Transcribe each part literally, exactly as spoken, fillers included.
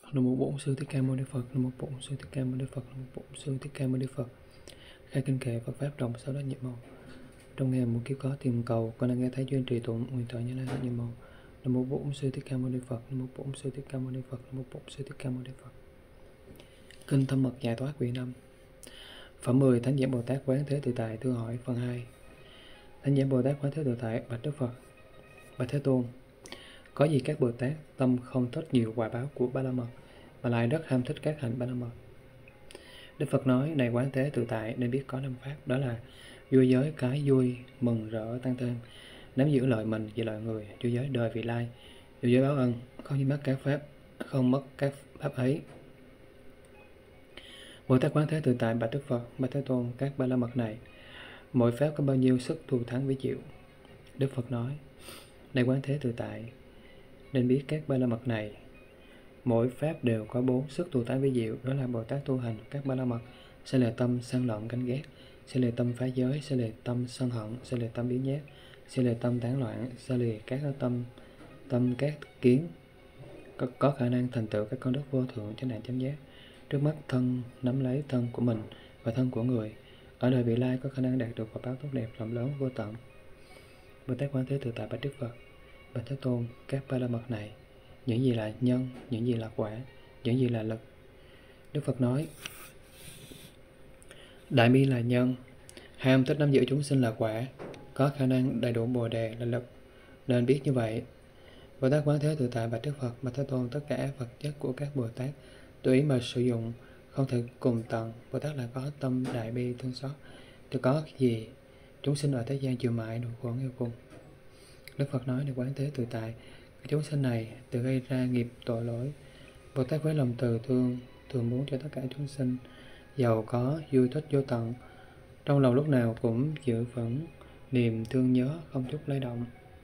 Nam mô Bổn Sư Thích Ca Mâu Ni Phật. Nam mô Bổn Sư Thích Ca Mâu Ni Phật. Nam mô Bổn Sư Thích Ca Mâu Ni Phật. Khai kinh kệ Phật pháp đồng sau đó nhiệm màu. Trong ngày một kiếp có tìm cầu, con đã nghe thấy duyên trì tụng nguyện tội Như Lai hết nhiệm màu. Nam mô Bổn Sư Thích Ca Mâu Ni Phật. Nam mô Bổn Sư Thích Ca Mâu Ni Phật. Nam mô Bổn Sư Thích Ca Mâu Ni Phật. Kinh Thâm Mật Giải Thoát Vị Năm. Phẩm mười. Thánh Giảng Bồ Tát Quán Thế Tự Tại. Thưa hỏi phần hai. Thánh Giảng Bồ Tát Quán Thế Tự Tại bạch Đức Phật: Bạch Thế Tôn, có gì các Bồ Tát tâm không thích nhiều quả báo của Ba La Mật, mà lại rất ham thích các hạnh Ba La Mật? Đức Phật nói: này Quán Thế Tự Tại, nên biết có năm pháp, đó là vui giới cái vui, mừng rỡ tăng thêm, nắm giữ lợi mình và lợi người, vui giới đời vị lai, vui giới báo ân, không như mất các pháp, không mất các pháp ấy. Bồ Tát Quán Thế Tự Tại bạch Đức Phật: Bạch Thế Tôn, các Ba La Mật này, mỗi pháp có bao nhiêu sức thù thắng ví diệu? Đức Phật nói: này Quán Thế Tự Tại, nên biết các Ba La Mật này, mỗi pháp đều có bốn sức thù thắng ví diệu, đó là Bồ Tát tu hành các Ba La Mật sẽ lìa tâm sân lợn canh ghét, sẽ lìa tâm phá giới, sẽ lìa tâm sân hận, sẽ lìa tâm biến nhát, sẽ lìa tâm tán loạn, sẽ lìa các tâm tâm các kiến, có, có khả năng thành tựu các công đức vô thượng chánh đẳng chánh giác. Trước mắt thân nắm lấy thân của mình và thân của người, ở đời vị lai có khả năng đạt được quả báo tốt đẹp rộng lớn vô tận. Bồ Tát Quán Thế Tự Tại bạch Đức Phật: Bạch Thế Tôn, các Ba La Mật này, những gì là nhân, những gì là quả, những gì là lực? Đức Phật nói: đại bi là nhân, ham thích nắm giữ chúng sinh là quả, có khả năng đầy đủ bồ đề là lực. Nên biết như vậy. Bồ Tát Quán Thế Tự Tại bạch Đức Phật: Bạch Thế Tôn, tất cả vật chất của các Bồ Tát tùy ý mà sử dụng, không thể cùng tận. Bồ Tát là có tâm đại bi thương xót, thì có gì chúng sinh ở thế gian chịu mãi nỗi khổ nghèo cùng. Đức Phật nói: này Quán Thế Tự Tại, chúng sinh này tự gây ra nghiệp tội lỗi. Bồ Tát với lòng từ thương thường muốn cho tất cả chúng sinh giàu có, vui thích vô tận, trong lòng lúc nào cũng giữ vững niềm thương nhớ, không chút lay động.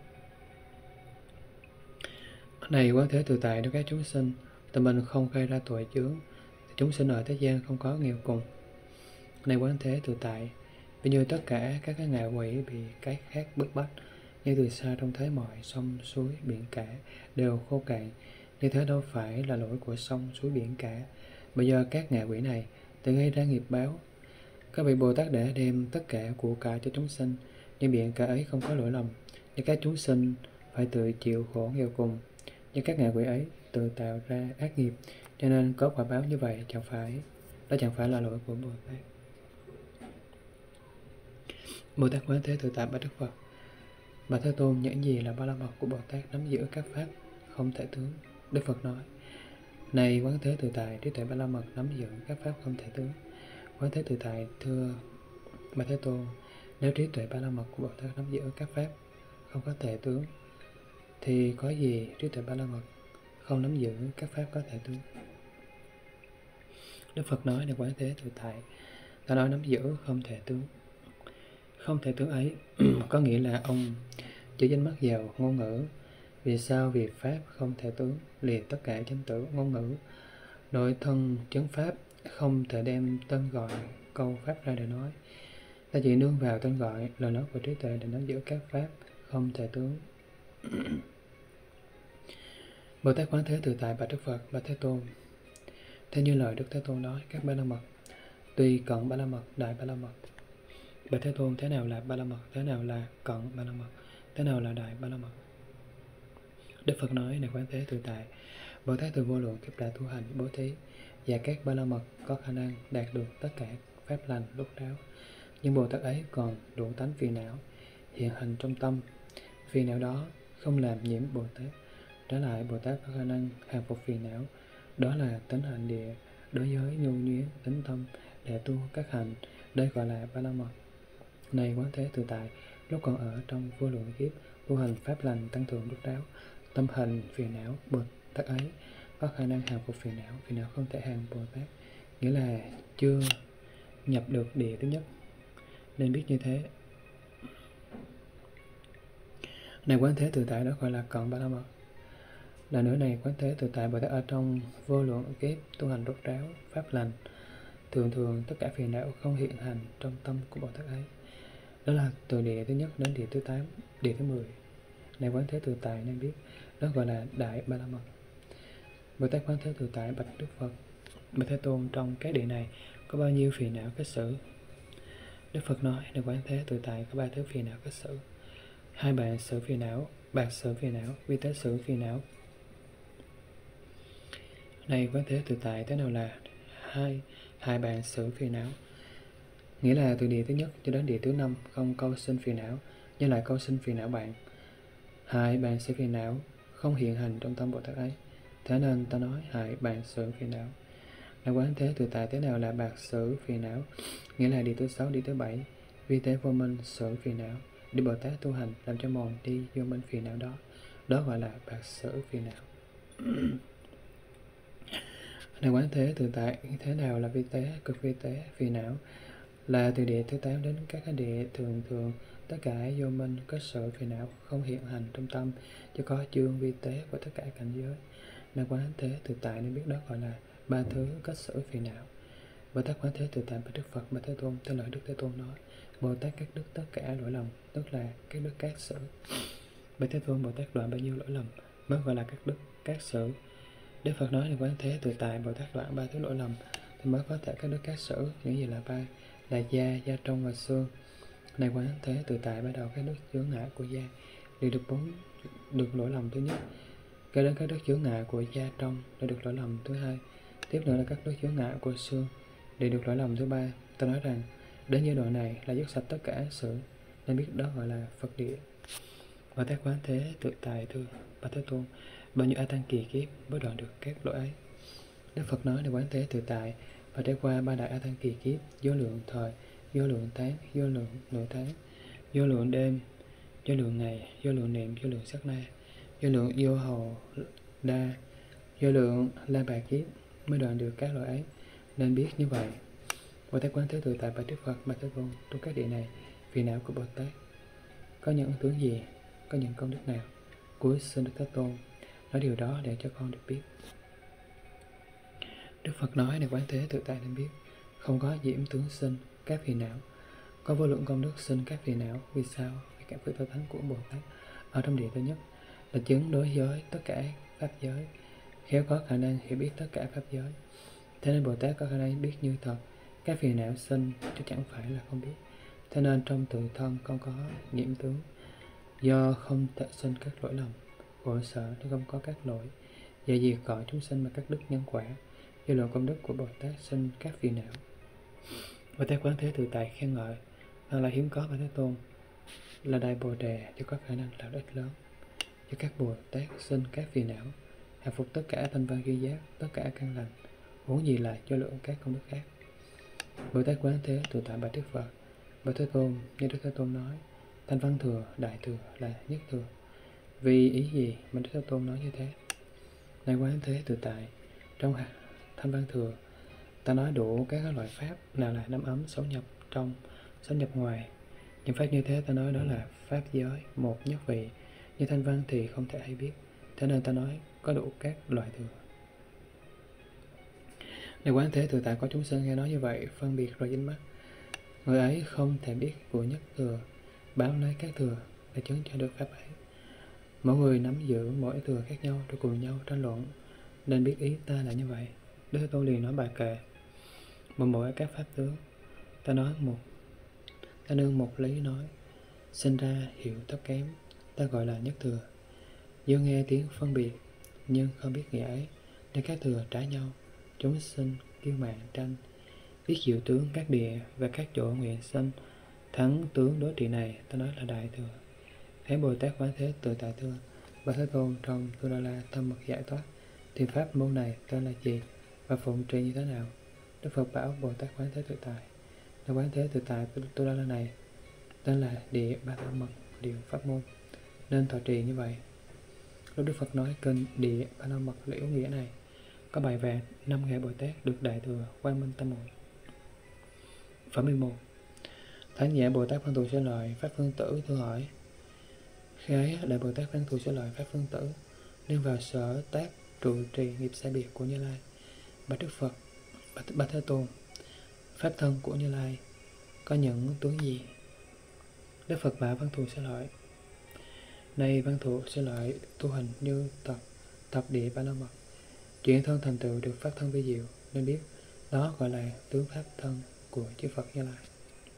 Này Quán Thế Tự Tại, đối các chúng sinh, tự mình không gây ra tội chướng, thì chúng sinh ở thế gian không có nghèo cùng. Này Quán Thế Tự Tại, vì như tất cả các cái ngạ quỷ bị cái khác bức bách, như từ xa trông thấy mọi sông suối biển cả đều khô cạn, như thế đâu phải là lỗi của sông suối biển cả, bây giờ các ngạ quỷ này tự gây ra nghiệp báo. Các vị Bồ Tát đã đem tất cả của cải cho chúng sinh, nhưng biển cả ấy không có lỗi lầm, nhưng các chúng sinh phải tự chịu khổ nghèo cùng. Nhưng các ngạ quỷ ấy tự tạo ra ác nghiệp, cho nên có quả báo như vậy, chẳng phải đó chẳng phải là lỗi của Bồ Tát. Bồ Tát Quán Thế Tự Tại bạch Đức Phật: Bạch Thế Tôn, những gì là Ba La Mật của Bồ Tát nắm giữ các pháp không thể tướng? Đức Phật nói: này Quán Thế Tự Tại, trí tuệ Ba La Mật nắm giữ các pháp không thể tướng. Quán Thế Tự Tại thưa Bạch Thế Tôn, nếu trí tuệ Ba La Mật của Bồ Tát nắm giữ các pháp không có thể tướng, thì có gì trí tuệ Ba La Mật không nắm giữ các pháp có thể tướng? Đức Phật nói: này Quán Thế Tự Tại, ta nói nắm giữ không thể tướng. Không thể tướng ấy có nghĩa là ông chỉ dính mắc vào ngôn ngữ. Vì sao? Vì pháp không thể tướng, liền tất cả chánh tử ngôn ngữ. Nội thân chấn pháp không thể đem tên gọi câu pháp ra để nói. Ta chỉ nương vào tên gọi, lời nói của trí tuệ để nắm giữ các pháp không thể tướng. Bồ Tát Quán Thế Tự Tại bạch Đức Phật: Bạch Thế Tôn, theo như lời Đức Thế Tôn nói, các Ba La Mật tuy cận Ba La Mật, đại Ba La Mật. Bạch Thế Tôn, thế nào là Ba La Mật? Thế nào là cận Ba La Mật? Thế nào là đại Ba La Mật? Đức Phật nói: này Quán Thế Tự Tại, Bồ Tát từ vô lượng kiếp đã tu hành bố thí, và các Ba La Mật có khả năng đạt được tất cả pháp lành lúc ráo. Nhưng Bồ Tát ấy còn đủ tánh phiền não hiện hành trong tâm. Phiền não đó không làm nhiễm Bồ Tát. Trái lại, Bồ Tát có khả năng hàng phục phiền não, đó là tính hành địa, đối giới nhu nhuyễn, tính tâm để tu các hành, đây gọi là Ba La Mật. Này Quán Thế Tự Tại, lúc còn ở trong vô lượng kiếp tu hành pháp lành tăng thượng lúc ráo, tâm hành phiền não, Bồ Tát ấy có khả năng hàng phục phiền não. Phiền não không thể hàng Bồ Tát, nghĩa là chưa nhập được địa thứ nhất, nên biết như thế. Này Quán Thế Tự Tại, đó gọi là cận Ba La Mật. Là nữa này Quán Thế Tự Tại, Bồ Tát ở trong vô lượng kiếp tu hành rốt ráo pháp lành, thường thường tất cả phiền não không hiện hành trong tâm của Bồ Tát ấy. Đó là từ địa thứ nhất đến địa thứ tám, địa thứ mười. Này Quán Thế Tự Tại, nên biết đó gọi là đại Ba La Mật. Bồ Tát Quán Thế Tự Tại bạch Đức Phật: Bạch Thế Tôn, trong các địa này có bao nhiêu phiền não kết xử? Đức Phật nói: Này Quán Thế Tự Tại, có ba thứ phiền não kết xử: hai bạn xử phiền não, bạc xử phiền não, vi tế xử phiền não. Này Quán Thế Tự Tại, thế nào là hai hai bạn xử phiền não? Nghĩa là từ địa thứ nhất cho đến địa thứ năm không câu sinh phiền não, nhưng lại câu sinh phiền não bạn. Hai bạn xử phiền não không hiện hành trong tâm Bồ Tát ấy, thế nên ta nói hại bạn xử phiền não. Là Quán Thế Tự Tại, thế nào là bạc xử phiền não? Nghĩa là địa thứ sáu, địa thứ bảy, vi tế vô minh xử phiền não, để Bồ Tát tu hành làm cho mòn đi vô minh phiền não đó, đó gọi là bạc xử phiền não. Là Quán Thế Tự Tại, thế nào là vi tế, cực vi tế phiền não? Là từ địa thứ tám đến các cái địa thường thường, tất cả vô minh có sự phiền não không hiện hành trong tâm, chứ có chương vi tế của tất cả cảnh giới. Là Quán Thế Tự Tại nên biết đó gọi là ba thứ có sự phiền não. Bồ Tát Quán Thế Tự Tại bạch Đức Phật: Bạch Thế Tôn, theo lời Đức Thế Tôn nói, Bồ Tát các đức tất cả lỗi lầm, tức là các đức các sự. Bạch Thế Tôn, Bồ Tát đoạn bao nhiêu lỗi lầm mới gọi là các đức các sự? Đức Phật nói là Quán Thế Tự Tại, Bồ Tát đoạn ba thứ lỗi lầm thì mới có thể các đức các sự. Những gì là ba? Là da, da trong và xương. Này Quán Thế Tự Tại, bắt đầu các đức chướng ngại của da đều được bốn được lỗi lầm thứ nhất. Kế đến các đức chướng ngại của da trong đã được lỗi lầm thứ hai. Tiếp nữa là các đức chướng ngại của xương để được lỗi lầm thứ ba. Ta nói rằng đến giai đoạn này là dứt sạch tất cả sự, nên biết đó gọi là Phật địa. Bồ Tát Quán Thế Tự Tại thưa Bạch Thế Tôn, bao nhiêu a tăng kỳ kiếp mới đoạn được các lỗi ấy? Đức Phật nói là Quán Thế Tự Tại, và trải qua ba đại a tăng kỳ kiếp: vô lượng thời, vô lượng tháng, vô lượng nửa tháng, vô lượng đêm, vô lượng ngày, vô lượng niệm, vô lượng sát na, vô lượng vô hầu đa, vô lượng la bà kiếp mới đoạn được các lỗi ấy, nên biết như vậy. Bồ Tát Quán Thế Tự Tại bạch Đức Phật: Bạch Thế Tôn, trong các địa này phiền não của Bồ Tát có những ấn tướng gì, có những công đức nào? Cuối xin Đức Thế Tôn nói điều đó để cho con được biết. Đức Phật nói này Quán Thế Tự Tại nên biết, không có diễm tướng sinh các phiền não, có vô lượng công đức sinh các phiền não. Vì sao? Vì các vị Phật thánh của Bồ Tát ở trong địa thứ nhất là chứng đối với tất cả pháp giới, khéo có khả năng hiểu biết tất cả pháp giới. Thế nên Bồ Tát có khả năng biết như thật các phiền não sinh, chứ chẳng phải là không biết. Thế nên trong tự thân không có nhiễm tướng, do không thể sinh các lỗi lầm, khổ sở nếu không có các lỗi, và diệt cõi chúng sinh mà các đức nhân quả, do lượng công đức của Bồ Tát sinh các phiền não. Bồ Tát Quán Thế Tự Tại khen ngợi: thật là hiếm có Bạch Thế Tôn, là đại bồ đề cho có khả năng làm ích lớn, cho các Bồ Tát sinh các phiền não, hạ phục tất cả thanh văn duy giác, tất cả căn lành, huống gì là cho lượng các công đức khác. Bồ Tát Quán Thế Tự Tại bạch Đức Phật: Bạch Thế Tôn, như Đức Thế Tôn nói, thanh văn thừa, đại thừa là nhất thừa. Vì ý gì mà Đức Thế Tôn nói như thế? Này Quán Thế Tự Tại, trong thanh văn thừa ta nói đủ các loại pháp, nào là năm ấm, sáu nhập trong, sáu nhập ngoài. Những pháp như thế ta nói đó là pháp giới một nhất vị, như thanh văn thì không thể hay biết, thế nên ta nói có đủ các loại thừa. Này Quán Thế Tự Tại, có chúng sinh nghe nói như vậy phân biệt rồi dính mắc, người ấy không thể biết của nhất thừa, báo lấy các thừa để chứng cho được pháp ấy. Mỗi người nắm giữ mỗi thừa khác nhau rồi cùng nhau tranh luận, nên biết ý ta là như vậy. Đức Thế Tôn liền nói bài kệ: một mỗi các pháp tướng, ta nói một, ta nương một lý nói, sinh ra hiểu thấp kém, ta gọi là nhất thừa. Do nghe tiếng phân biệt nhưng không biết nghĩa ấy, nên các thừa trái nhau, chúng sinh kiêu mạn tranh, biết diệu tướng các địa và các chỗ nguyện sinh, thắng tướng đối trị này, ta nói là đại thừa. Thế Bồ Tát Quán Thế Tự Tại thưa Bạch Thế Tôn, trong Tu Đa La Tâm Mật Giải Thoát thì pháp môn này tên là gì và phụng trì như thế nào? Đức Phật bảo Bồ Tát Quán Thế Tự Tại: là Quán Thế Tự Tại Tu Đa La này tên là địa ba la mật điều pháp môn, nên thọ trì như vậy. Lúc Đức Phật nói kinh địa ba la mật liễu nghĩa này, có bài vàng năm ngày Bồ Tát được đại thừa quang minh tâm muội. Phẩm mười một. Thánh giả Bồ Tát Văn Thù Sư Lợi Pháp Phương Tử thưa hỏi: khái đại Bồ Tát Văn Thù Sư Lợi Pháp Phương Tử nên vào sở tác trụ trì nghiệp sai biệt của Như Lai. Bạch Đức Phật: Bạch, Bạch Thế Tôn, pháp thân của Như Lai có những tướng gì? Đức Phật bảo Văn Thù Sư Lợi: này Văn Thù Sư Lợi, tu hành như tập tập địa ba la mật, Chuyển thân thành tựu được pháp thân vi diệu, nên biết đó gọi là tướng pháp thân của chư Phật Như Lai.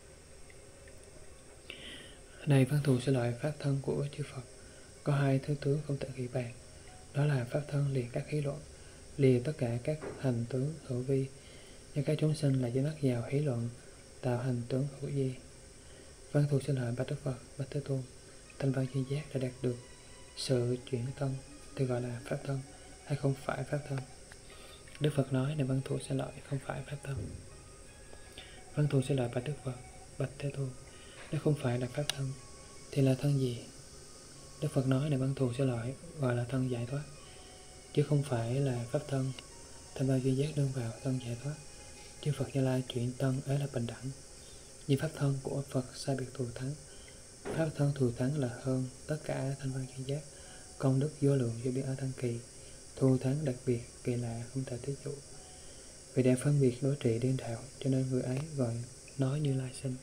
Này văn thù sẽ loại pháp thân của chư Phật có hai thứ tướng không thể nghĩ bàn, đó là pháp thân lìa các khí luận, lìa tất cả các hành tướng hữu vi, nhưng các chúng sinh là dính mắc vào hí luận, tạo hành tướng hữu vi. Văn thù sẽ loại bạch Đức Phật, bạch Thế Tôn, thanh văn duy giác đã đạt được sự chuyển thân thì gọi là pháp thân hay không phải pháp thân. Đức Phật nói này văn thù sẽ loại không phải pháp thân. Văn thù sẽ loại bạch Đức Phật, bạch Thế Tôn, nếu không phải là pháp thân thì là thân gì? Đức Phật nói này văn thù sẽ loại gọi là thân giải thoát, chứ không phải là pháp thân. Thanh văn duy giác nương vào thân giải thoát, chư Phật Như Lai chuyển tân ấy là bình đẳng. Như pháp thân của Phật sai biệt thù thắng, pháp thân thù thắng là hơn tất cả thanh văn duy giác, công đức vô lượng vô biên ở tăng kỳ, thù thắng đặc biệt kỳ lạ không thể thí dụ. Vì để phân biệt đối trị điên đạo, cho nên người ấy gọi nói Như Lai sinh.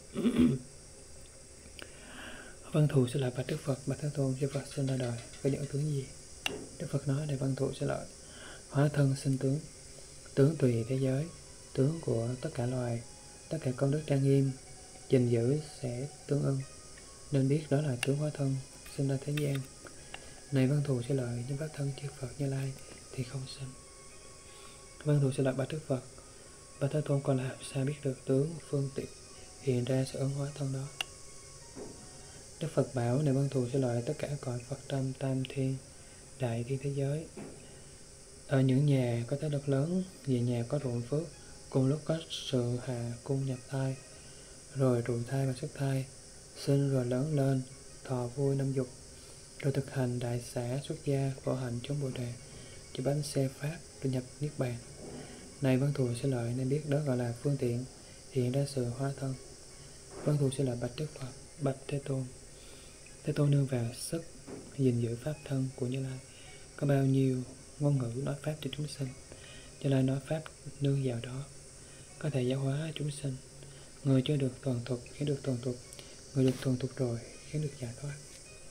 Văn thù sẽ là bạch Đức Phật, bạch Thế Tôn, chư Phật sinh ra đời có những tướng gì? Đức Phật nói này văn thù sẽ lợi hóa thân sinh tướng, tướng tùy thế giới, tướng của tất cả loài, tất cả công đức trang nghiêm, gìn giữ sẽ tương ưng, nên biết đó là tướng hóa thân sinh ra thế gian. Này văn thù sẽ lợi những pháp thân chư Phật Như Lai thì không sinh. Văn thù sẽ lợi bạch Đức Phật, bạch Thế Tôn còn làm sao biết được tướng phương tiện hiện ra sự ứng hóa thân đó? Đức Phật bảo này văn thù sẽ lợi tất cả cõi Phật trăm tam thiên đại thiên thế giới. Ở những nhà có thế lực lớn, về nhà có ruộng phước, cùng lúc có sự hạ cung nhập thai, rồi trụ thai và xuất thai, sinh rồi lớn lên, thọ vui năm dục, rồi thực hành đại xã xuất gia, khổ hạnh chốn bồ đề, chư bánh xe pháp, rồi nhập niết bàn. Này văn thù sẽ lợi nên biết đó gọi là phương tiện hiện ra sự hóa thân. Văn thù sẽ lợi bạch Đức Phật, bạch Thế Tôn. Thế Tôn nương vào sức gìn giữ pháp thân của Như Lai, có bao nhiêu ngôn ngữ nói pháp cho chúng sinh, Như Lai nói pháp nương vào đó, có thể giáo hóa chúng sinh. Người chưa được thuần thục khiến được thuần thục, người được thuần thục rồi khiến được giải thoát.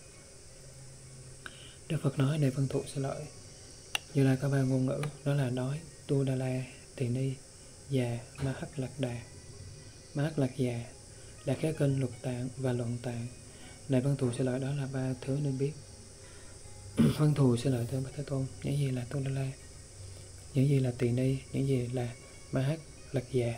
Đức Phật nói này văn thù sẽ lợi, Như Lai có ba ngôn ngữ, đó là nói Tu Đa La, Tỳ Ni, Già, Ma Hắc Lạc Đà. Ma Hắc Lạc Già là các kinh lục tạng và luận tạng. Này văn thù sẽ lợi đó là ba thứ nên biết. Văn thù sẽ lợi thưa bạch Thế Tôn, những gì là Tu Đa La, những gì là Tỳ Ni, những gì là Ma Hắc Lạc Già.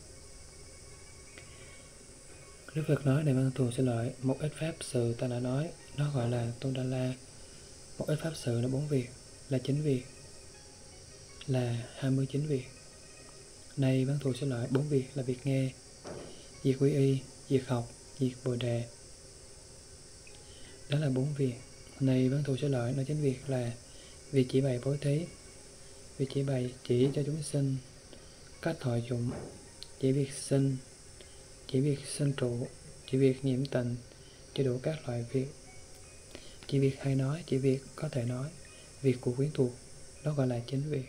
Đức Phật nói này văn thù sẽ lợi, một ít pháp sự ta đã nói, nó gọi là Tu Đa La. Một ít pháp sự là bốn việc, là chín việc, là hai mươi chín việc. Này văn thù sẽ lợi, bốn việc là việc nghe, việc quy y, việc học, việc bồ đề. Đó là bốn việc. Này văn thù sẽ lợi, nói chính việc là việc chỉ bày bố thí, việc chỉ bày chỉ cho chúng sinh cách thọ dụng, chỉ việc sinh, chỉ việc sinh trụ, chỉ việc nhiễm tình, chỉ đủ các loại việc, chỉ việc hay nói, chỉ việc có thể nói, việc của quyến thuộc, đó gọi là chính việc.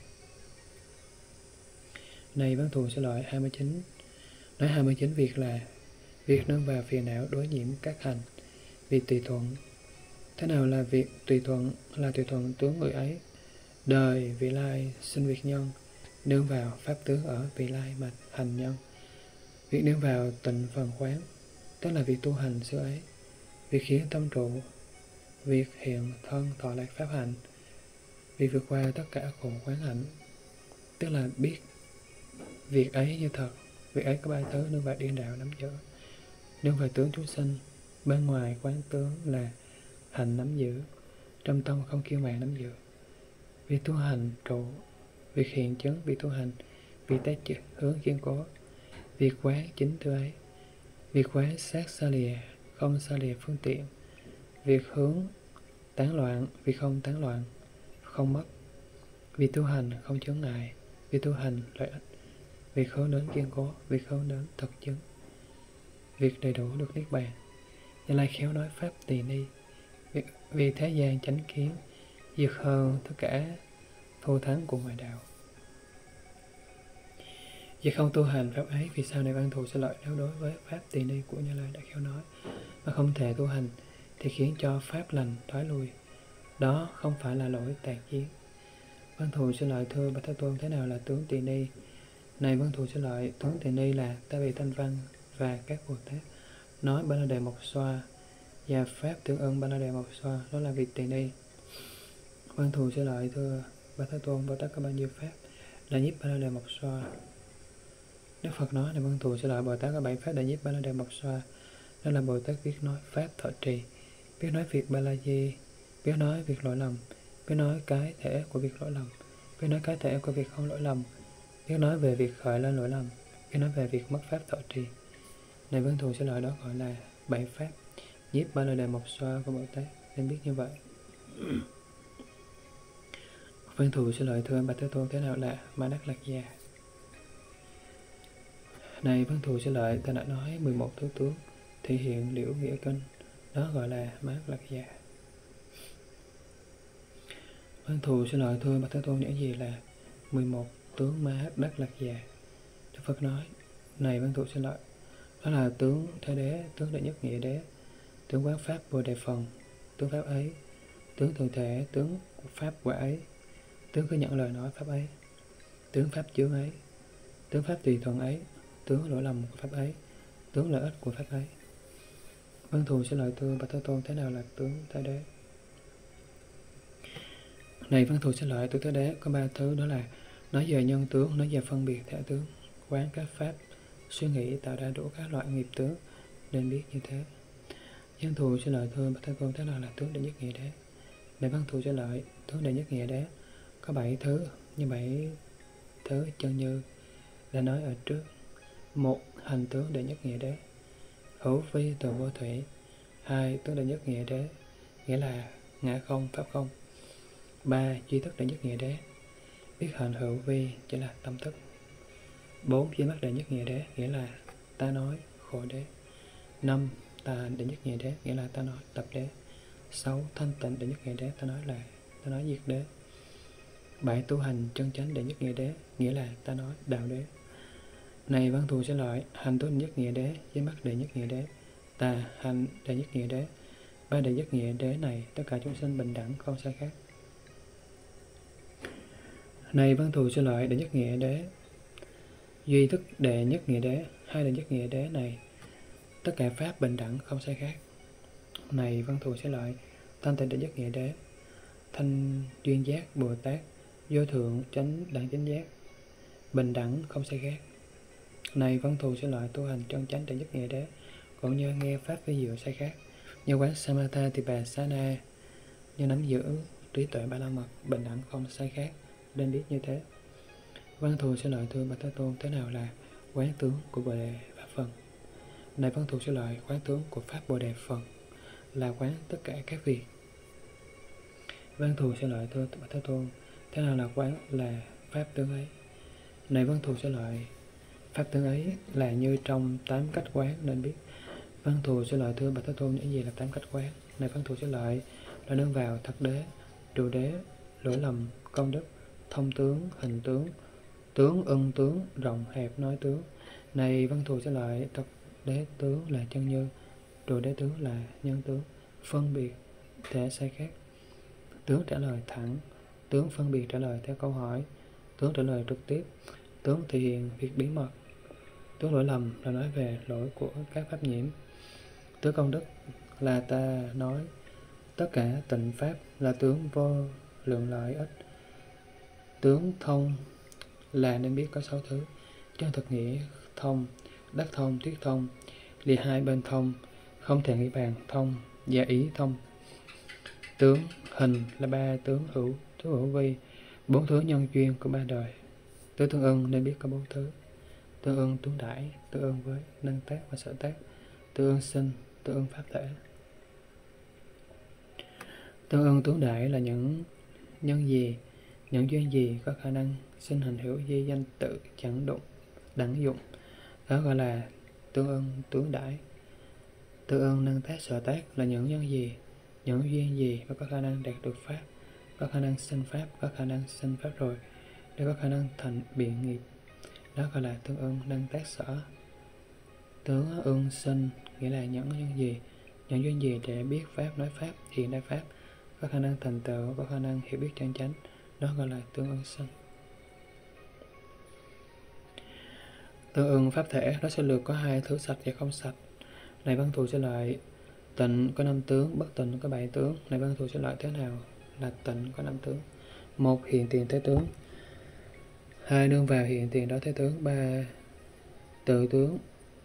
Này văn thù sẽ lợi hai mươi chín, nói hai mươi chín việc là việc nương vào phiền não đối nhiễm các hành, việc tùy thuận. Thế nào là việc tùy thuận? Là tùy thuận tướng người ấy, đời vị lai sinh việc nhân, nương vào pháp tướng ở vị lai mà hành nhân. Việc nương vào tịnh phần quán, tức là việc tu hành xưa ấy, việc khiến tâm trụ, việc hiện thân thọ lạc pháp hành, việc vượt qua tất cả khổ quán hạnh, tức là biết việc ấy như thật. Việc ấy có ba thứ nương vào điên đạo nắm giữ, nương vào tướng chúng sinh, bên ngoài quán tướng là hành nắm giữ, trong tâm không kiêu mạn nắm giữ. Việc tu hành trụ, việc hiện chứng, việc tu hành, việc tác trực hướng kiên cố, việc quán chính thứ ấy, việc quán sát xa lìa, không xa lìa phương tiện, việc hướng tán loạn, việc không tán loạn, không mất, việc tu hành không chướng ngại, việc tu hành lợi ích, việc hướng đến kiên cố, việc hướng đến thực chứng, việc đầy đủ được niết bàn. Như Lai khéo nói pháp tỳ ni, việc vì thế gian chánh kiến, vượt hơn tất cả thù thắng của ngoại đạo. Vì không tu hành pháp ấy, vì sao này văn thù sẽ lợi nếu đối với pháp tỳ ni của Như Lai đã khéo nói mà không thể tu hành thì khiến cho pháp lành thoái lui. Đó không phải là lỗi tàn kiến. Văn Thù sẽ lợi thưa Bạch Thế Tôn, thế nào là tướng Tỳ Ni? Này Văn Thù sẽ lợi, tướng Tỳ Ni là Ta Bị Thanh Văn và các Bồ Tát nói Ba La Đề Mộc Xoa và pháp tương ưng Ba La Đề Mộc Xoa, đó là việc Tỳ Ni. Văn Thù sẽ lợi thưa Bạch Thế Tôn, Bồ Tát có bao nhiêu pháp là nhiếp Ba La Đề Mộc Xoa? Đức Phật nói này Văn Thù sẽ lợi, Bồ Tát có bảy pháp để nhiếp Ba La Đề Mộc Xoa, đó là Bồ Tát biết nói pháp thọ trì, biết nói việc Ba La Di, biết nói việc lỗi lầm, biết nói cái thể của việc lỗi lầm, biết nói cái thể của việc không lỗi lầm, biết nói về việc khởi lên lỗi lầm, biết nói về việc mất pháp thọ trì. Này Văn Thù sẽ lợi, đó gọi là bảy pháp nhiếp Ba La Đề Mộc Xoa của Bồ Tát, nên biết như vậy. Văn Thù sẽ lợi thưa Bạch Thế Tôn, thế nào là Ma Đắc Lạc Già? Này Văn Thù sẽ lợi, ta đã nói mười một thứ tướng thể hiện liễu nghĩa kinh, đó gọi là Ma Đắc Lạc Già. Văn Thù sẽ lợi thưa Bạch Thế Tôn, những gì là mười một tướng Ma Đắc Lạc Già? Đức Phật nói này Văn Thù sẽ lợi, đó là tướng Thế Đế, tướng Đệ Nhất Nghĩa Đế, tướng Quán Pháp Bồ Đề Phần, tướng Pháp ấy, tướng Thường Thể, tướng Pháp Quả ấy, tướng cứ nhận lời nói Pháp ấy, tướng Pháp chướng ấy, tướng Pháp tùy thuận ấy, tướng lỗi lầm của Pháp ấy, tướng lợi ích của Pháp ấy. Văn Thù sẽ lợi thưa Bạch Thế Tôn, thế nào là tướng Thế Đế? Này Văn Thù sẽ lợi, tướng Thế Đế có ba thứ, đó là nói về nhân tướng, nói về phân biệt thể tướng, quán các Pháp, suy nghĩ tạo ra đủ các loại nghiệp tướng, nên biết như thế. Văn Thù sẽ lợi thưa Bạch Thế Tôn, thế nào là tướng Đệ Nhất Nghĩa Đế? Này Văn Thù sẽ lợi, tướng Đệ Nhất Nghĩa Đế có bảy thứ, như bảy thứ chân như đã nói ở trước. Một, hành tướng Đệ Nhất Nghĩa Đế, hữu vi từ vô thủy. Hai, tướng Đệ Nhất Nghĩa Đế, nghĩa là ngã không, pháp không. Ba, duy thức Đệ Nhất Nghĩa Đế, biết hành hữu vi, chỉ là tâm thức. Bốn, duy mắt Đệ Nhất Nghĩa Đế, nghĩa là ta nói khổ đế. Năm, tà hành Đệ Nhất Nghĩa Đế, nghĩa là ta nói tập đế. Sáu, thanh tịnh Đệ Nhất Nghĩa Đế, ta nói là ta nói diệt đế. Bảy, tu hành chân chánh Đệ Nhất Nghĩa Đế, nghĩa là ta nói đạo đế. Này Văn Thù sẽ lợi, hành tướng Đệ Nhất Nghĩa Đế, với mắt Đệ Nhất Nghĩa Đế, tà hành Đệ Nhất Nghĩa Đế, ba Đệ Nhất Nghĩa Đế này tất cả chúng sinh bình đẳng, không sai khác. Này Văn Thù sẽ lợi, Đệ Nhất Nghĩa Đế, duy thức Đệ Nhất Nghĩa Đế, hai Đệ Nhất Nghĩa Đế này tất cả pháp bình đẳng, không sai khác. Này Văn Thù sẽ lợi, thanh tịnh Đệ Nhất Nghĩa Đế, thanh duyên giác Bồ Tát, vô thượng chánh đẳng chánh giác, bình đẳng, không sai khác. Này Văn Thù sẽ lợi, tu hành chân chánh Đệ Nhất Nghĩa Đế, cũng như nghe pháp vi diệu sai khác, như quán Samatha Tỳ Bà Xá Na, như nắm giữ trí tuệ ba la mật, bình đẳng không sai khác, nên biết như thế. Văn Thù sẽ lợi thưa Bạch Thế Tôn, thế nào là quán tướng của Bồ Đề Pháp Phần? Này Văn Thù sẽ lợi, quán tướng của Pháp Bồ Đề Phần là quán tất cả các việc. Văn Thù sẽ lợi thưa Bạch Thế Tôn, thế nào là quán là Pháp tướng ấy? Này Văn Thù sẽ lợi, Pháp tướng ấy là như trong tám cách quán, nên biết. Văn Thù sẽ lợi thưa Bạch Thế Tôn, những gì là tám cách quán? Này Văn Thù sẽ lợi, là nương vào thật đế, trụ đế, lỗi lầm, công đức, thông tướng, hình tướng, tướng, ưng tướng, rộng hẹp, nói tướng. Này Văn Thù sẽ lợi, thật đế tướng là chân như, trụ đế tướng là nhân tướng, phân biệt thể sai khác, tướng trả lời thẳng, tướng phân biệt trả lời theo câu hỏi, tướng trả lời trực tiếp, tướng thể hiện việc bí mật, tướng lỗi lầm là nói về lỗi của các pháp nhiễm, tướng công đức là ta nói tất cả tịnh pháp, là tướng vô lượng lợi ích, tướng thông là nên biết có sáu thứ: chân thực nghĩa thông, đắc thông, thuyết thông, lìa hai bên thông, không thể nghĩ bàn thông, và ý thông. Tướng hình là ba tướng hữu, tướng hữu vi, bốn thứ nhân duyên của ba đời. Tướng tương ưng nên biết có bốn thứ: tương ưng tướng đãi, tương ưng với năng tác và sở tác, tương ưng sinh, tương ưng pháp thể. Tương ưng tướng đãi là những nhân gì, những duyên gì có khả năng sinh hình hữu di danh tự chẳng đụng đẳng dụng, đó gọi là tương ưng tướng đãi. Tương ưng năng tác sở tác là những nhân gì, những duyên gì mà có khả năng đạt được pháp, có khả năng sinh pháp, có khả năng sinh pháp rồi để có khả năng thành biện nghiệp, đó gọi là tương ưng năng tác sở. Tướng ưng sinh nghĩa là những nhân gì, những duyên gì để biết pháp, nói pháp, hiện đại pháp, có khả năng thành tựu, có khả năng hiểu biết chân chánh, đó gọi là tướng ưng sinh. Tương ưng pháp thể nó sẽ lược có hai thứ sạch và không sạch. Này văn thù sẽ lợi tịnh có năm tướng, bất tịnh có bảy tướng. Này văn thù sẽ lợi thế nào là tịnh có năm tướng? Một, hiện tiền thế tướng. Hai, nương vào hiện tiền đó thế tướng. Ba, tự tướng,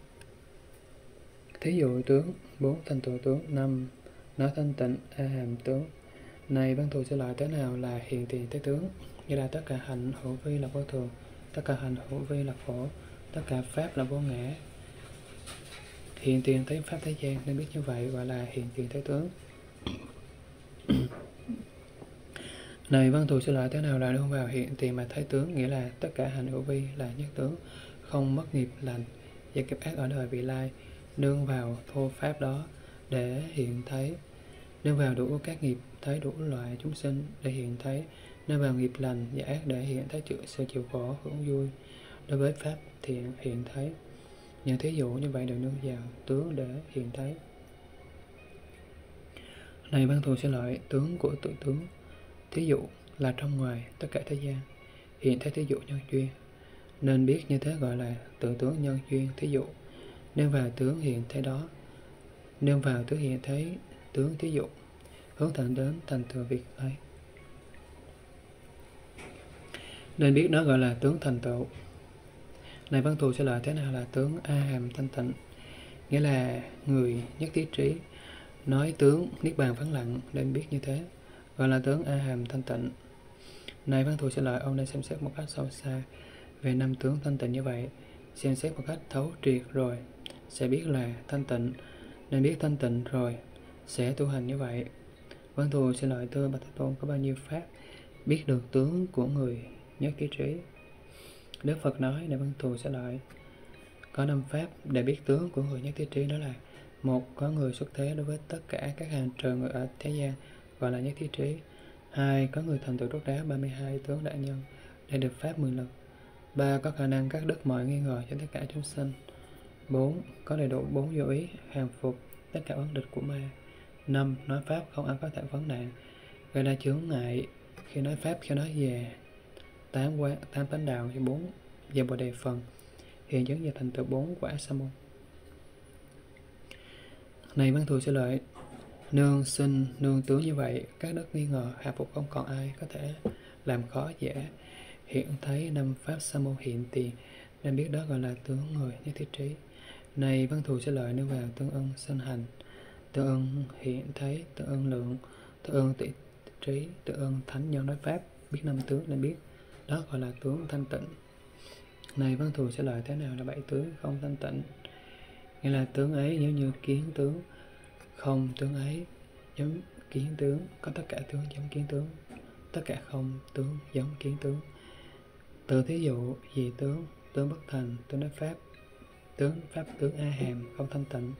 thí dụ tướng. Bốn, thành tựu tướng. Năm, nói thanh tịnh a hàm tướng. Này văn thù sẽ lợi thế nào là hiện tiền thế tướng? Như là tất cả hạnh hữu vi là vô thường, tất cả hạnh hữu vi là khổ, tất cả pháp là vô ngã. Hiện tiền thấy pháp thế gian nên biết như vậy gọi là hiện tiền thế tướng. Này văn thù sẽ lợi thế nào là nương vào hiện tiền mà thấy tướng? Nghĩa là tất cả hạnh hữu vi là nhất tướng, không mất nghiệp lành và nghiệp ác ở đời vị lai. Nương vào thô pháp đó để hiện thấy, nương vào đủ các nghiệp thấy đủ loại chúng sinh để hiện thấy, nương vào nghiệp lành và ác để hiện thấy chịu sự chịu khổ hưởng vui. Đối với pháp thiện hiện thấy, những thí dụ như vậy đều nương vào tướng để hiện thấy. Này văn thù sẽ lợi tướng của tự tướng, thí dụ là trong ngoài tất cả thế gian hiện thấy thí dụ nhân duyên, nên biết như thế gọi là tự tướng nhân duyên thí dụ. Nương vào tướng hiện thấy đó, nương vào tướng hiện thấy tướng thí dụ, hướng thẳng đến thành tựu việc ấy, nên biết đó gọi là tướng thành tựu. Này văn thù sẽ lợi thế nào là tướng a hàm thanh tịnh? Nghĩa là người nhất thiết trí nói tướng niết bàn vắng lặng, nên biết như thế gọi là tướng a hàm thanh tịnh. Này văn thù sẽ lợi ông nên xem xét một cách sâu xa về năm tướng thanh tịnh như vậy. Xem xét một cách thấu triệt rồi sẽ biết là thanh tịnh, nên biết thanh tịnh rồi sẽ tu hành như vậy. Văn thù sẽ lợi thưa Bạch Thế Tôn có bao nhiêu pháp biết được tướng của người nhất thiết trí? Đức Phật nói này văn thù sẽ lợi có năm pháp để biết tướng của người nhất thiết trí, đó là: một, có người xuất thế đối với tất cả các hàng trời người ở thế gian gọi là nhất thiết trí. Hai, có người thành tựu đốt đá ba mươi hai tướng đại nhân để được pháp mười lực. Ba, có khả năng cắt đứt mọi nghi ngờ cho tất cả chúng sinh. Bốn, có đầy đủ bốn vô ý hàng phục tất cả vấn địch của ma. Năm, nói pháp không ai có thể vấn nạn, gây ra chướng ngại khi nói pháp, khi nói về tám quán tám tánh đạo thì bốn về bồ đề phần hiện chứng và thành tựu bốn quả sa môn. Này văn thù sẽ lợi nương sinh nương tướng như vậy, các đất nghi ngờ hạ phục không còn ai có thể làm khó dễ. Hiện thấy năm pháp sa môn hiện tiền, nên biết đó gọi là tướng người nhất thiết trí. Này văn thù sẽ lợi nương vào tương ưng sinh hành, tương ưng hiện thấy, tương ưng lượng, tương ưng tị trí, tương ưng thánh nhân nói pháp, biết năm tướng nên biết đó gọi là tướng thanh tịnh. Này văn thù sẽ lợi thế nào là bảy tướng không thanh tịnh? Nghĩa là tướng ấy giống như kiến tướng, không tướng ấy giống kiến tướng, có tất cả tướng giống kiến tướng, tất cả không tướng giống kiến tướng. Từ thí dụ dị tướng, tướng bất thành, tướng nói pháp, tướng pháp tướng a hàm không thanh tịnh.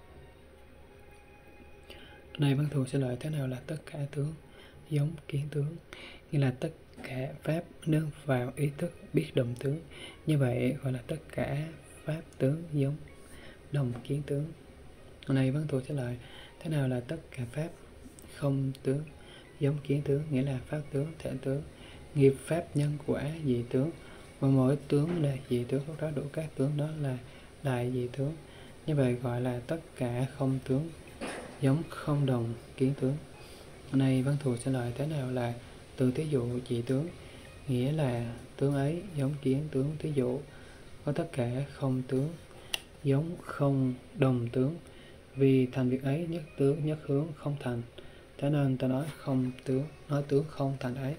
Này văn thù sẽ lợi thế nào là tất cả tướng giống kiến tướng? Nghĩa là tất cả pháp nương vào ý thức biết đồng tướng, như vậy gọi là tất cả pháp tướng giống đồng kiến tướng. Này văn thù sẽ lợi thế nào là tất cả pháp không tướng giống kiến tướng? Nghĩa là pháp tướng, thể tướng, nghiệp pháp, nhân quả, dị tướng, và mỗi tướng là dị tướng, lúc đó đủ các tướng đó là đại dị tướng, như vậy gọi là tất cả không tướng giống không đồng kiến tướng. Này văn thù sẽ lợi thế nào là từ thí dụ dị tướng? Nghĩa là tướng ấy giống kiến tướng, thí dụ có tất cả không tướng giống không đồng tướng, vì thành việc ấy nhất tướng nhất hướng không thành, thế nên ta nói không tướng, nói tướng không thành ấy.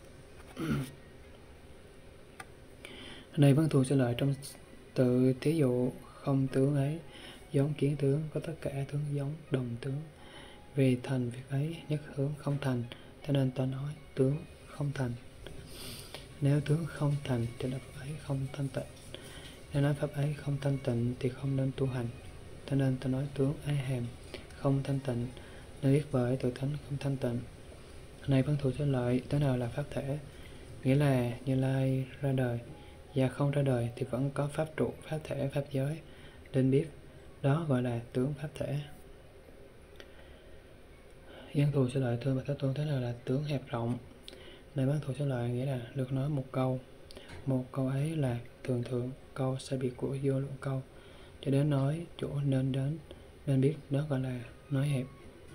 Này văn thù sẽ lợi trong tự thí dụ không tướng ấy giống kiến tướng, có tất cả tướng giống đồng tướng, vì thành việc ấy nhất hướng không thành, thế nên ta nói tướng không thành. Nếu tướng không thành thì pháp ấy không thanh tịnh, nếu nói pháp ấy không thanh tịnh thì không nên tu hành, thế nên ta nói tướng a hàm không thanh tịnh, nên biết bởi tự thánh không thanh tịnh. Này văn thù sẽ lợi thế nào là pháp thể? Nghĩa là Như Lai ra đời và không ra đời thì vẫn có pháp trụ, pháp thể, pháp giới, nên biết đó gọi là tướng pháp thể. Văn thù sẽ lợi thưa Bạch Thế Tôn thế nào là tướng hẹp rộng? Này Văn Thù Sư Lợi nghĩa là lược nói một câu, một câu ấy là thường thường, câu sai biệt của vô lượng câu, cho đến nói chỗ nên đến, nên biết, đó gọi là nói hẹp.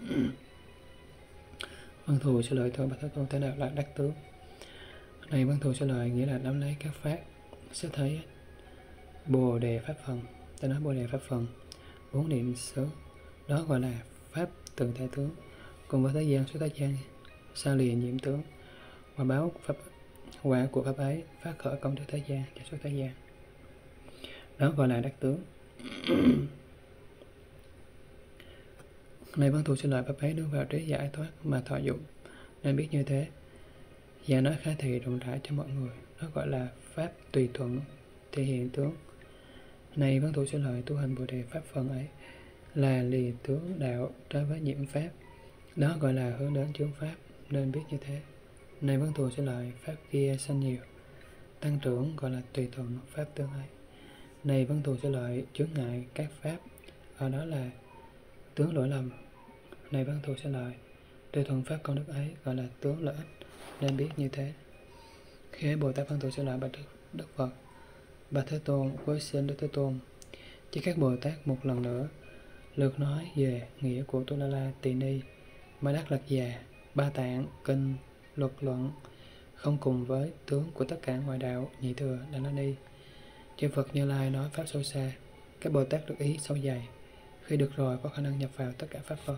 Văn Thù Sư Lợi thưa Bạch Thế Tôn, thế nào là đắc tướng? Này Văn Thù Sư Lợi nghĩa là nắm lấy các pháp, sẽ thấy Bồ Đề Pháp Phần, ta nói Bồ Đề Pháp Phần, bốn niệm xứ, đó gọi là pháp từng thể tướng, cùng với thế gian suốt thế gian sao lìa nhiễm tướng, và báo pháp quả của pháp ấy phát khởi công đức thế gian cho suốt thế gian, đó gọi là đắc tướng. Này Văn Thù Sư Lợi, pháp ấy đưa vào trí giải thoát mà thọ dụng, nên biết như thế. Và nói khá thì rộng rãi cho mọi người, đó gọi là pháp tùy thuận thể hiện tướng. Này Văn Thù Sư Lợi, tu hành Bồ Đề Pháp Phần ấy là lìa tướng đạo trái với nhiễm pháp, đó gọi là hướng đến chướng pháp, nên biết như thế. Này Văn Thù Sư Lợi, pháp kia sanh nhiều, tăng trưởng gọi là tùy thuận pháp tương ấy. Này Văn Thù Sư Lợi, chướng ngại các pháp, ở đó là tướng lỗi lầm. Này Văn Thù Sư Lợi, tùy thuận pháp công đức ấy gọi là tướng lợi ích, nên biết như thế. Khi ấy Bồ Tát Văn Thù Sư Lợi bạch Đức, Đức Phật: Bạch Thế Tôn, với xin Đức Thế Tôn, chỉ các Bồ Tát một lần nữa lượt nói về nghĩa của Tu La La Tỳ Ni, Ma Đắc Lạt Già, Ba Tạng, Kinh, Luật Luận, không cùng với tướng của tất cả ngoại đạo nhị thừa Đà La Ni. Chư Phật Như Lai nói pháp sâu xa, các Bồ Tát được ý sâu dày, khi được rồi có khả năng nhập vào tất cả pháp Phật.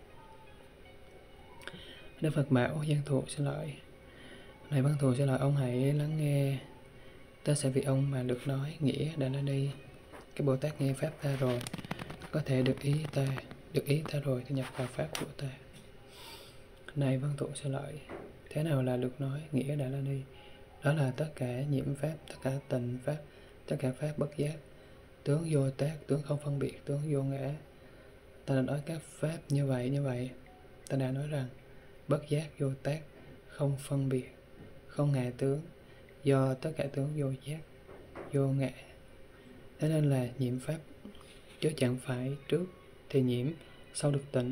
Đức Phật bảo Văn Thù Sư Lợi: Này Văn Thù Sư Lợi, ông hãy lắng nghe, ta sẽ vì ông mà được nói nghĩa Đà La Ni. Các Bồ Tát nghe pháp ta rồi có thể được ý ta, được ý ta rồi thì nhập vào pháp của ta. Này Văn Thù Sư Lợi, thế nào là được nói nghĩa Đà La Ni? Đó là tất cả nhiễm pháp, tất cả tình pháp, tất cả pháp bất giác, tướng vô tác, tướng không phân biệt, tướng vô ngã. Ta đã nói các pháp như vậy, như vậy. Ta đã nói rằng bất giác, vô tác, không phân biệt, không ngã tướng, do tất cả tướng vô giác, vô ngã. Thế nên là nhiễm pháp, chứ chẳng phải trước thì nhiễm, sau được tịnh.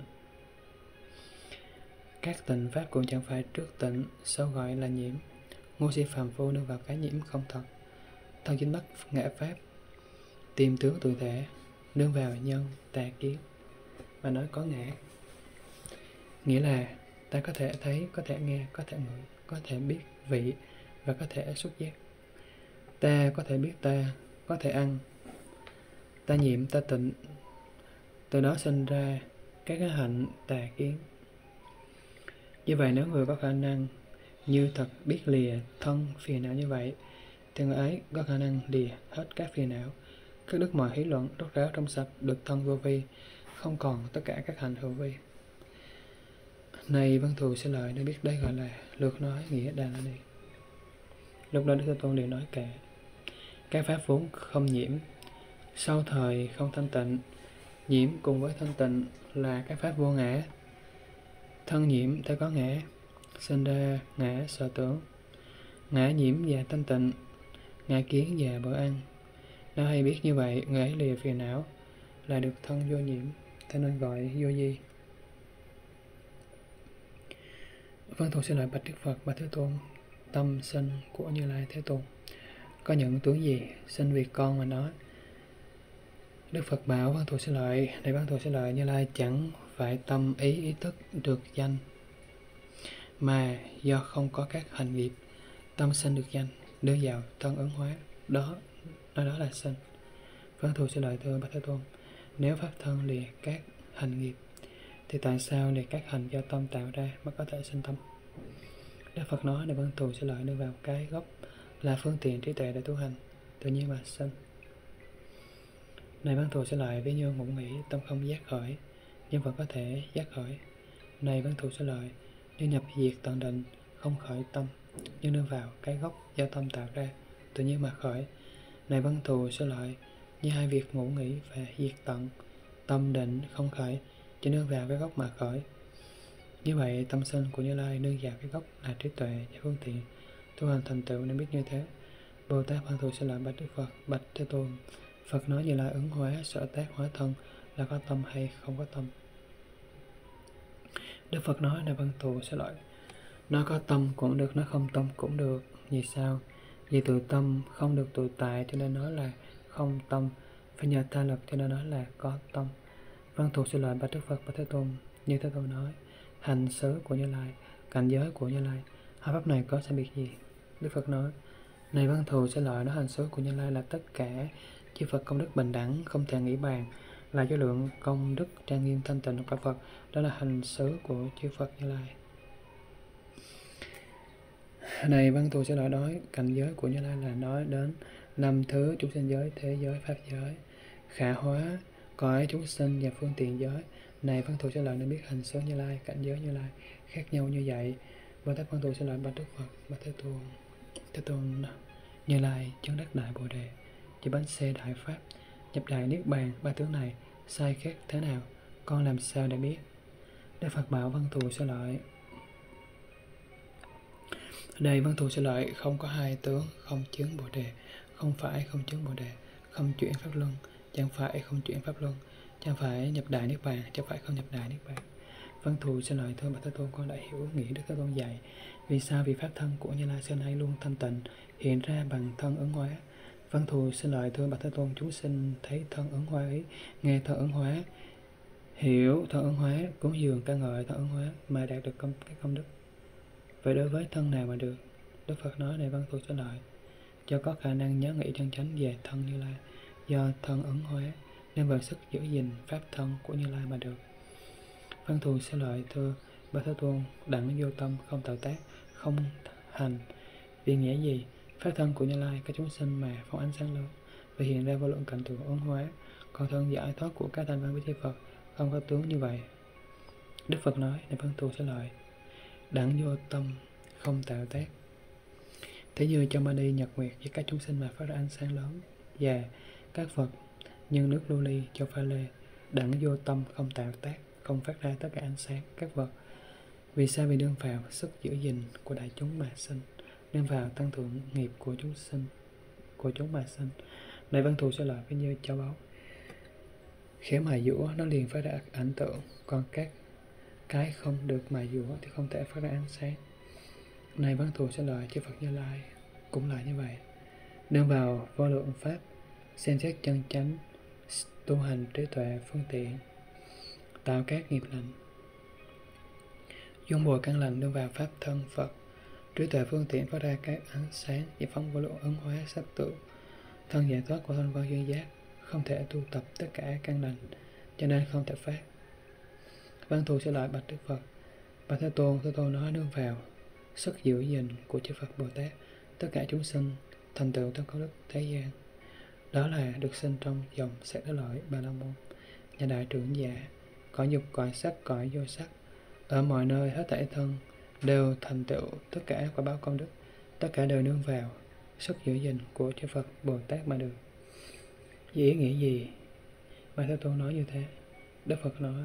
Các tịnh pháp cũng chẳng phải trước tịnh, sau gọi là nhiễm. Ngu si phàm phu nương vào cái nhiễm không thật, thân chính bắt ngã pháp, tìm tướng tự thể, nương vào nhân tà kiến mà nói có ngã. Nghĩa là ta có thể thấy, có thể nghe, có thể ngửi, có thể biết vị và có thể xúc giác. Ta có thể biết ta, có thể ăn. Ta nhiễm, ta tịnh, từ đó sinh ra các cái hạnh tà kiến. Như vậy nếu người có khả năng như thật biết lìa thân phiền não như vậy, thì người ấy có khả năng lìa hết các phiền não, các đức mọi hí luận, rốt ráo trong sạch, được thân vô vi, không còn tất cả các hành hữu vi. Này Văn Thù Sư Lợi, nên biết đây gọi là lược nói nghĩa Đà La Ni. Lúc đó Đức Thế Tôn đều nói cả các pháp vốn không nhiễm, sau thời không thanh tịnh, nhiễm cùng với thanh tịnh là các pháp vô ngã. Thân nhiễm thấy có ngã, sinh ra ngã sở tưởng, ngã nhiễm và thanh tịnh, ngã kiến và bữa ăn. Nếu hay biết như vậy, người ấy lìa phiền não, là được thân vô nhiễm, thế nên gọi vô di. Văn Thù Sư Lợi bạch Đức Phật: Bạch Thế Tôn, tâm sinh của Như Lai Thế Tôn có những tướng gì? Xin việc con mà nói. Đức Phật bảo Văn Thù Sư Lợi: Này Văn Thù Sư Lợi, Như Lai chẳng phải tâm ý ý thức được danh, mà do không có các hành nghiệp, tâm sinh được danh, đưa vào thân ứng hóa, đó đó, đó là sinh. Văn Thù Sư Lợi thưa Bạch Thế Tôn, nếu pháp thân lìa các hành nghiệp, thì tại sao lìa các hành do tâm tạo ra mà có thể sinh tâm? Đức Phật nói: Này Văn Thù Sư Lợi, đưa vào cái gốc là phương tiện trí tuệ để tu hành, tự nhiên mà sinh. Này Văn Thù Sư Lợi, ví như ngủ nghỉ, tâm không giác khởi, nhưng vẫn có thể giác khởi. Này Văn Thù Sư Lợi, như nhập diệt tận định, không khởi tâm, nhưng nương vào cái gốc do tâm tạo ra, tự nhiên mà khởi. Này Văn Thù Sư Lợi, như hai việc ngủ nghỉ và diệt tận, tâm định không khởi, chỉ nương vào cái gốc mà khởi. Như vậy tâm sinh của Như Lai nương vào cái gốc là trí tuệ và phương tiện tu hành thành tựu, nên biết như thế. Bồ Tát Văn Thù Sư Lợi bạch Đức Phật: Bạch Thế Tôn, Phật nói Như Lai ứng hóa sở tác hóa thân là có tâm hay không có tâm? Đức Phật nói: Này Văn Thù Sư Lợi, Nó có tâm cũng được, nó không tâm cũng được. Vì sao? Vì từ tâm không được tồn tại cho nên nó là không tâm, phải nhờ tha lực cho nên nó là có tâm. Văn thù sư lợi bạch Đức Phật Bạch Thế Tôn. Như Thế Tôn nói, hành xứ của Như Lai, cảnh giới của Như Lai, hai pháp này có sai biệt gì? Đức Phật nói, này văn thù sư lợi, nó hành xứ của Như Lai là tất cả chư Phật công đức bình đẳng, không thể nghĩ bàn, là vô lượng công đức trang nghiêm thanh tịnh của cả Phật. Đó là hành xứ của chư Phật Như Lai. Này văn thù sư lợi, nói cảnh giới của Như Lai là nói đến năm thứ chúng sinh giới, thế giới, pháp giới, khả hóa, cõi chúng sinh và phương tiện giới. Này văn thù sư lợi, nên biết hành xứ Như Lai, cảnh giới Như Lai khác nhau như vậy. Bồ Tát văn thù sư lợi bạch Đức Phật Bạch Thế Tôn. Thế Tôn, Như Lai chứng đắc đại bồ đề, chỉ bánh xe đại pháp, nhập đại niết bàn, ba tướng này sai khác thế nào, con làm sao để biết? Đức Phật bảo văn thù sư lợi, đây văn thù sư lợi, không có hai tướng, không chứng bồ đề, không phải không chứng bồ đề, không chuyển pháp luân, chẳng phải không chuyển pháp luân, chẳng phải nhập đại niết bàn, chẳng phải không nhập đại niết bàn. Văn thù sư lợi, thưa Bạch Thế Tôn, con đã hiểu nghĩa Đức Thế Tôn dạy. Vì sao? Vì pháp thân của Như Lai xưa nay luôn thanh tịnh, hiện ra bằng thân ứng hóa. Văn thù sư lợi, thưa Bạch Thế Tôn, chúng sinh thấy thân ứng hóa ấy, nghe thân ứng hóa, hiểu thân ứng hóa, cúng dường ca ngợi thân ứng hóa mà đạt được công cái công đức. Vậy đối với thân nào mà được? Đức Phật nói, này văn thù sư lợi, cho có khả năng nhớ nghĩ chân chánh về thân Như Lai, do thân ứng hóa nên vào sức giữ gìn pháp thân của Như Lai mà được. Văn thù sư lợi, thưa Bạch Thế Tôn, đẳng vô tâm, không tạo tác, không hành. Vì nghĩa gì? Pháp thân của Như Lai các chúng sinh mà phóng ánh sáng lớn và hiện ra vô lượng cảnh tượng ứng hóa, còn thân giải thoát của các thanh văn với chư Phật không có tướng như vậy. Đức Phật nói, này văn thù sư lợi, đẳng vô tâm, không tạo tác. Thế như trong Mani Nhật Nguyệt với các chúng sinh mà phát ra ánh sáng lớn, và các Phật nhân nước lưu ly cho pha lê, đẳng vô tâm, không tạo tác, không phát ra tất cả ánh sáng các vật. Vì sao? Vì nương vào sức giữ gìn của đại chúng mà sinh, nương vào tăng thượng nghiệp của chúng sinh, của chúng mà sinh. Này văn thù sư lợi, với như châu báu khéo mài dũa nó liền phát ra ảnh tượng, còn các cái không được mài dũa thì không thể phát ra ánh sáng. Này văn thù sư lợi, chư Phật Như Lai cũng lại như vậy, nương vào vô lượng pháp, xem xét chân chánh, tu hành trí tuệ phương tiện, tạo các nghiệp lành, dung bồi căn lành, nương vào pháp thân Phật, trí tuệ phương tiện phát ra các ánh sáng, giải phóng vô lượng ứng hóa sắc tượng, thân giải thoát của thanh văn duyên giác, không thể tu tập tất cả căn lành, cho nên không thể phát. Văn thù sư lợi bạch Đức Phật Bạch Thế Tôn, Thế Tôn nói nương vào sức giữ gìn của chư Phật Bồ Tát, tất cả chúng sinh thành tựu trong công đức thế gian, đó là được sinh trong dòng Sát Đế Lợi Ba La Môn, nhà đại trưởng giả, cõi dục, cõi sắc, cõi vô sắc, ở mọi nơi hết thảy thân đều thành tựu tất cả quả báo công đức, tất cả đều nương vào sức giữ gìn của chư Phật Bồ Tát mà được. Vì ý nghĩa gì mà Thế Tôn nói như thế? Đức Phật nói,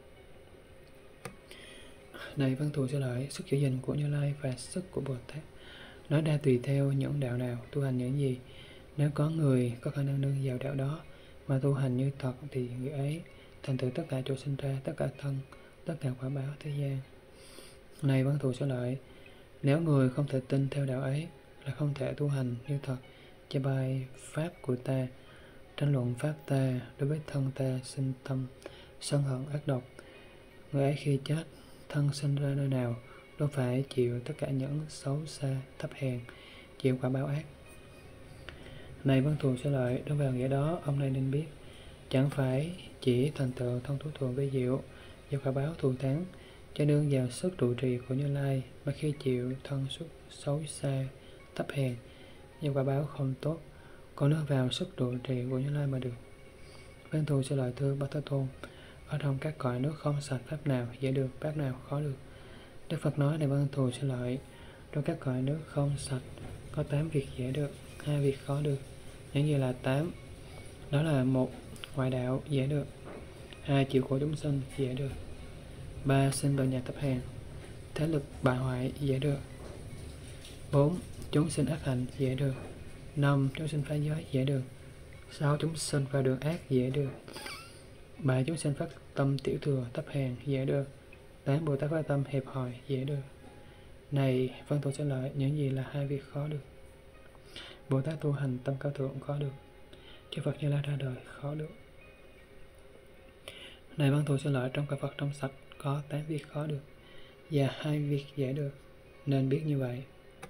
này văn thù sư lợi, sức giữ gìn của Như Lai và sức của Bồ Tát nó đã tùy theo những đạo nào tu hành những gì. Nếu có người có khả năng nương vào đạo đó mà tu hành như thật thì người ấy thành tựu tất cả chỗ sinh ra, tất cả thân, tất cả quả báo thế gian. Này văn thù sư lợi, nếu người không thể tin theo đạo ấy là không thể tu hành như thật, chê bai pháp của ta, tranh luận pháp ta, đối với thân ta sinh tâm sân hận ác độc, người ấy khi chết thân sinh ra nơi nào đâu phải chịu tất cả những xấu xa thấp hèn, chịu quả báo ác. Này văn thù sư lợi, đối vào nghĩa đó ông này nên biết, chẳng phải chỉ thành tựu thông thú thường vi diệu do quả báo thù thắng, cho nương vào sức trụ trì của Như Lai mà khi chịu thân xuất xấu xa thấp hèn do quả báo không tốt, còn nương vào sức trụ trì của Như Lai mà được. Văn thù sư lợi, thưa Bạch Thế Tôn, ở trong các cõi nước không sạch, pháp nào dễ được, pháp nào khó được? Đức Phật nói, này văn thù sư lợi, trong các cõi nước không sạch có tám việc dễ được, hai việc khó được. Những gì là tám? Đó là một, ngoại đạo dễ được; hai, chịu khổ chúng sinh dễ được; ba, sinh vào nhà thấp hèn, thế lực bại hoại dễ được; bốn, chúng sinh ác hành dễ được; năm, chúng sinh phá giới dễ được; sáu, chúng sinh vào đường ác dễ được; bảy, chúng sinh phát tâm tiểu thừa thấp hèn dễ được; tám, Bồ Tát phát tâm hẹp hòi dễ được; Này Văn Thù Sư Lợi, những gì là hai việc khó được? Bồ Tát tu hành tâm cao thượng khó được, chư Phật Như Lai ra đời khó được. Này Văn Thù Sư Lợi, trong cõi Phật trong sạch có tám việc khó được và hai việc dễ được, nên biết như vậy.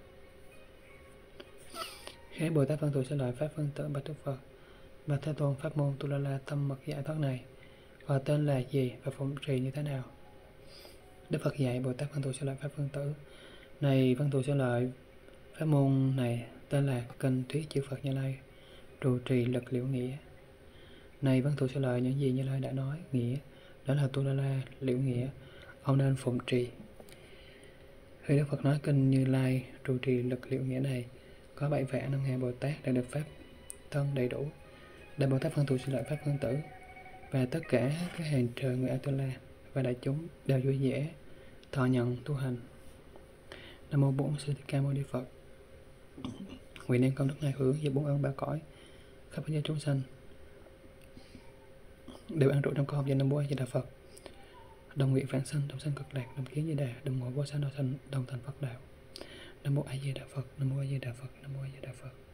Khế Bồ Tát Văn Thù Sư Lợi pháp phân tử bạch Đức Phật: Bạch Thế Tôn, pháp môn Tu La La tâm mật giải thoát này gọi tên là gì và phụng trì như thế nào? Đức Phật dạy Bồ Tát Văn Thù Sư Lợi pháp phân tử: Này Văn Thù Sư Lợi, pháp môn này tên là Kinh Thuyết chư Phật Như Lai trụ trì lực liễu nghĩa. Này Văn Thù Sư Lợi, những gì Như Lai đã nói nghĩa đó là Tu La La liễu nghĩa, ông nên phụng trì. Khi Đức Phật nói kinh Như Lai trụ trì lực liễu nghĩa này, có bảy vạn năm ngàn Bồ Tát đã được pháp thân đầy đủ, Đại Bồ Tát Văn Thù Sư Lợi pháp phân tử và tất cả các hàng trời người Atula và đại chúng đều vui vẻ thọ nhận tu hành. Nam mô Bổn Sư Thích Ca Mâu Ni Phật. Nguyện đem công đức này hướng về bốn ân ba cõi, khắp thế giới chúng sanh đều an trụ trong con học danh Nam Mô A Di Đà Phật. Đồng nguyện vãng sanh, đồng sanh cực lạc, đồng kiến Di Đà, đồng ngộ vô sanh, đồng thành đồng thành Phật đạo. Nam Mô A Di Đà Phật. Nam Mô A Di Đà Phật. Nam Mô A Di Đà Phật.